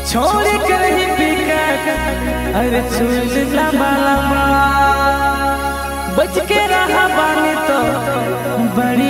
छोड़ कर ही बिका अरे चूल लंबा लंबा बच के रहा बानी तो बड़ी